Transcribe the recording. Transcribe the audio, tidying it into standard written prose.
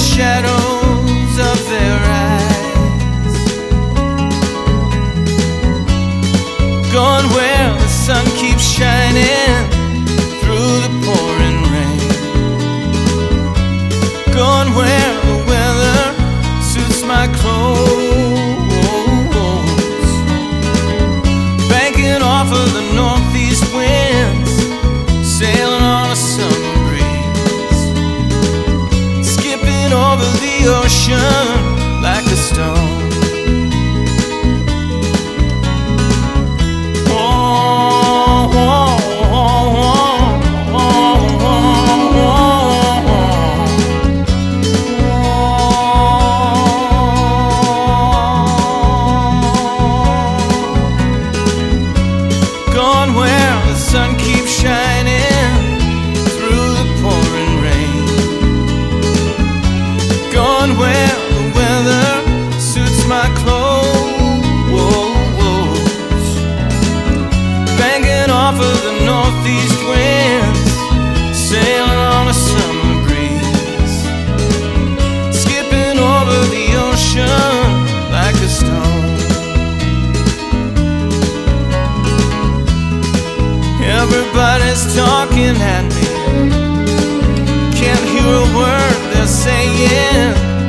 shadows of their eyes. Gone where the sun keeps shining through the pouring rain. Gone where the weather suits my clothes. Banking off of the northeast winds, sailing on a summer breeze, skipping over the ocean like a stone. Gone where the sun keeps shining through the pouring rain. Gone where the weather suits my clothes. Banking off of the northeast winds, sailing on a summer breeze, skipping over the ocean like a stone. Everybody's talking at me, can't hear a word they're saying.